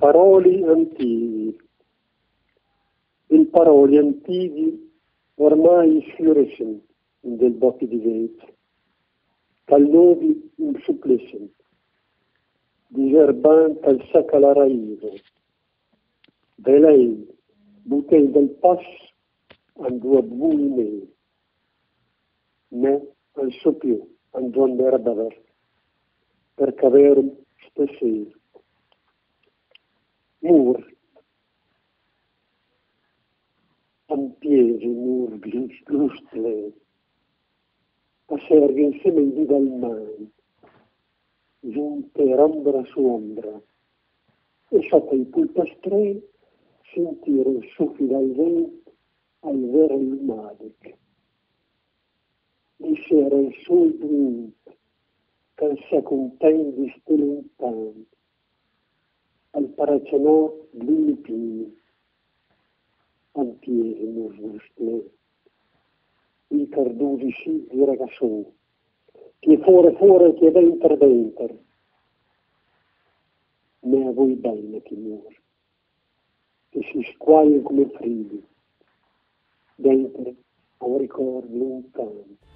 Paroli antichi. Le parole antiche ormai sfiorescono del bocchi di vetro, callovi insuppliscono, diserbante al sacalaraivo, de lei, butei del passo, andò a bui me, ne al so più, andò andare a bere, perché avere stasera. Mur, ampiesi mur, giustle, a serve insieme di dal mare, giunte rambra su ombra, e sotto i pulpastrei sentire il soffio dal vento al vero lumadic. Di sera il sol drinto, che si accontenti stelentando, al paracenò gl'inipini, ampiesi muscle, i cardusi si di ragazzoni, che fuori che dentro, ne a voi bene che muore, che si squagliano come frilli, dentro a un ricordo lontano.